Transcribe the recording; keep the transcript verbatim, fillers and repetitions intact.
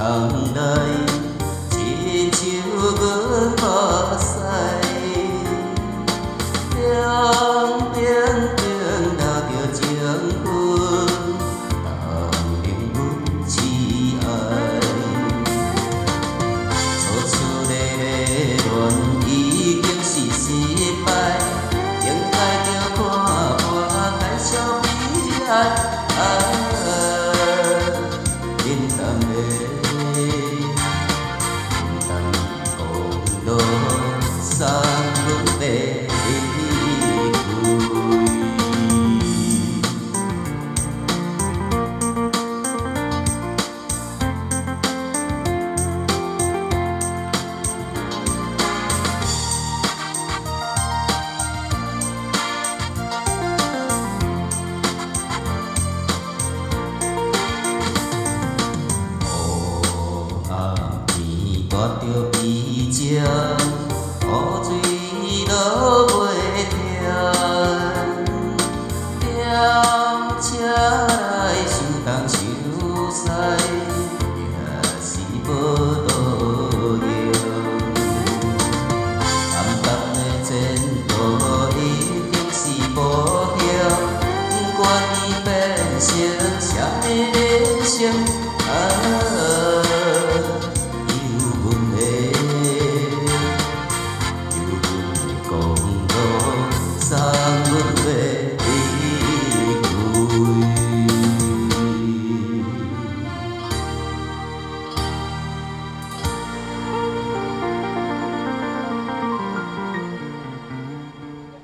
hàng đời chỉ chiều gương mơ say tiếng tiếng tiếng đào tiểu trường quân tầm điểm bút chi ai số số đề đề đoàn ý kiến xì xì bay tiếng tai tiếng qua qua cái sao bí ai in tâm đề tâm cùng đô sang hướng về có tiêu bí chia có duy đỡ với thiên theo cha đại sự tăng chiếu say nhà sĩ bơ tô yêu âm tâm trên tôi tiếng sĩ bơ hiếu quan đi bên xiên sáng đến xiên